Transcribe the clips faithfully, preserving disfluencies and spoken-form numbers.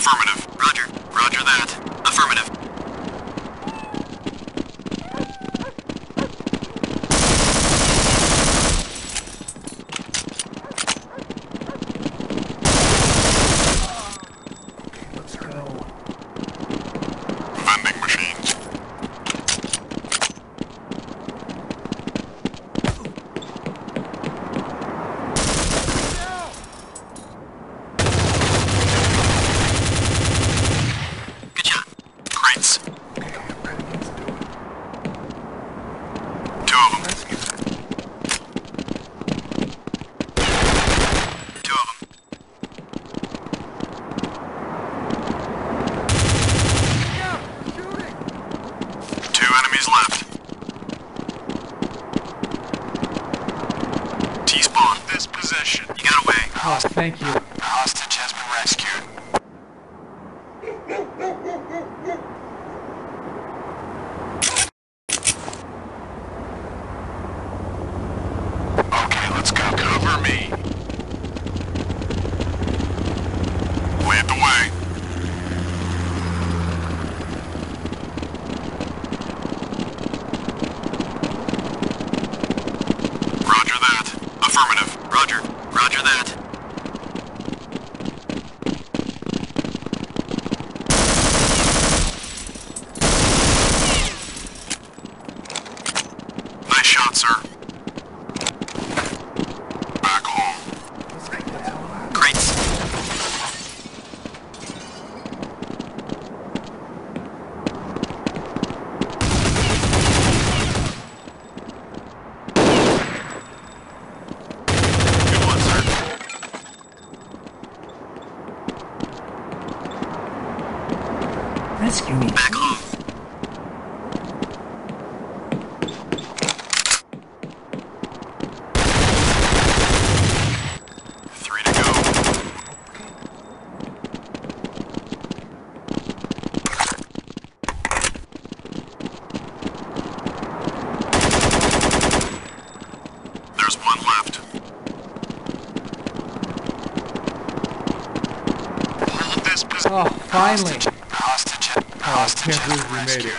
Affirmative. Roger. Roger that. Affirmative. Vending machines. Good shot. Crates. Okay, I'm ready. Let's do it. Two of them. Rescue. Two of them. Yeah, shooting. Two enemies left. T-spawn. This possession. You got away. Oh, thank you. Hostage has been rescued. Okay, let's go. Cover me. Lead the way. Roger that. Affirmative. Roger. Roger that. Nice shot, sir. Back home. Let's get the hell out. Crates. Good one, sir. Rescue me. Back home. Three to go. There's one left. Hold this position. Oh, finally. Hostage. Oh, I Hostage can't has believe been we made rescued. it.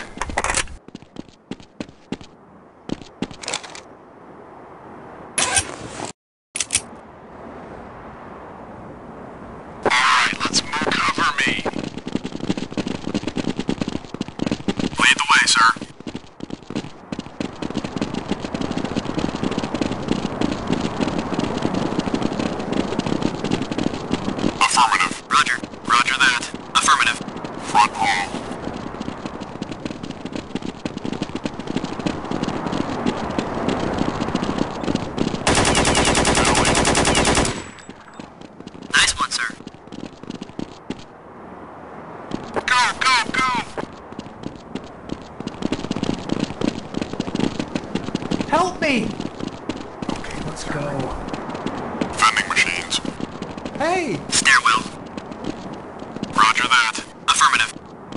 Alright, let's move. Cover me. Lead the way, sir. Affirmative. Roger. Roger that. Affirmative. Front hall. Nice one, sir. Go, go, go! Help me! Okay, let's go. Vending machines. Hey! Stairwell. Roger that. Affirmative.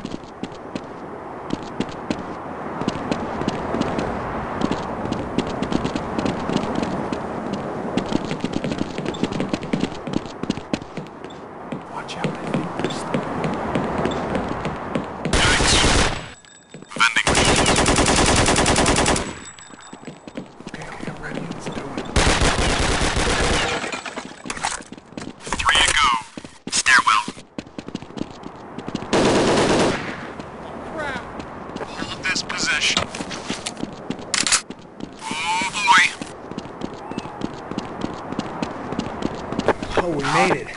Watch out, I think there's stuff. Yikes. Vending machines. Okay, okay, I'm ready. Let's do it. Three to go. Stairwell. Crap! Hold this position. Oh boy. Oh, we made it.